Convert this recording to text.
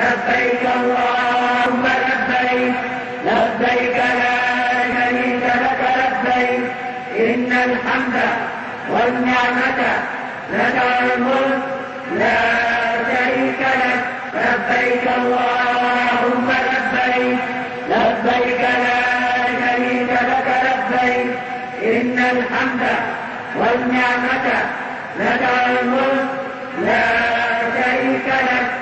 لبيك اللهم لبيك لبيك لا شريك لك لبيك إن الحمد والنعمة لك والملك لا شريك لك لبيك اللهم لبيك لبيك لا شريك لك لبيك إن الحمد والنعمة لك والملك لا شريك لك